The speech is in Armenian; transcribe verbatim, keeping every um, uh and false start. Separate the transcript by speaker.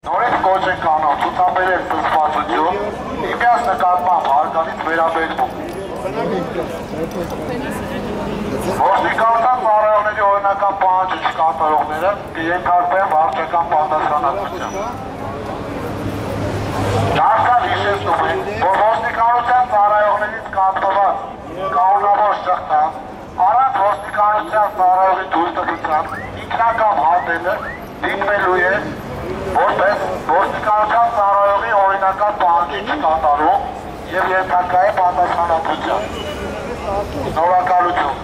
Speaker 1: Նորից կոչ են կանոն ցուցաբերել զսպվածություն, իմյաս նկատմամբ հարգանից վերաբերվում։ Ոստիկանության ծառայողների օրինական պահանջը չկատարողները կենթարկվեն վարչական պատասխանատվության։ Դարձյալ հիշեցնում ենք, որ ոստիկանության ծառայողներից կազմված կանոնավոր շղթան առանց ոստիկանության ծառայողի թույլտվության ինքնական հատելը դիտվելու է որպես ոստիկանության ծառայողի օրինական պահանջի չկատարում և ենթարկա է պատասխանատվության։ Շնորհակալություն։